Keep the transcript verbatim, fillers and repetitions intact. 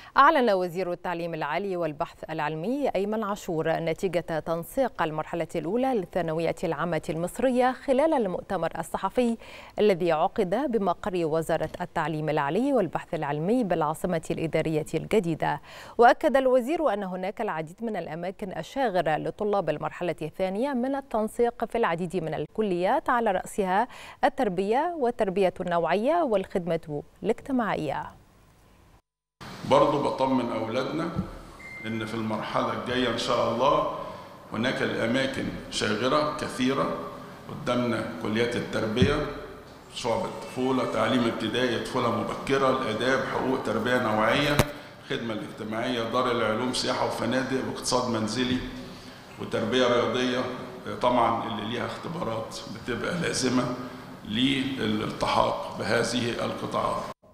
أعلن وزير التعليم العالي والبحث العلمي أيمن عاشور نتيجة تنسيق المرحلة الأولى للثانوية العامة المصرية خلال المؤتمر الصحفي الذي عقد بمقر وزارة التعليم العالي والبحث العلمي بالعاصمة الإدارية الجديدة. وأكد الوزير أن هناك العديد من الأماكن الشاغرة لطلاب المرحلة الثانية من التنسيق في العديد من الكليات، على رأسها التربية والتربية النوعية والخدمة الاجتماعية. برضو بطمن أولادنا إن في المرحلة الجاية إن شاء الله هناك الأماكن شاغرة كثيرة قدامنا: كليات التربية، شعب الطفولة، تعليم ابتدائي، طفولة مبكرة، الآداب، حقوق، تربية نوعية، الخدمة الاجتماعية، دار العلوم، سياحة وفنادق، واقتصاد منزلي، وتربية رياضية طبعا اللي ليها اختبارات بتبقى لازمة للالتحاق بهذه القطاعات.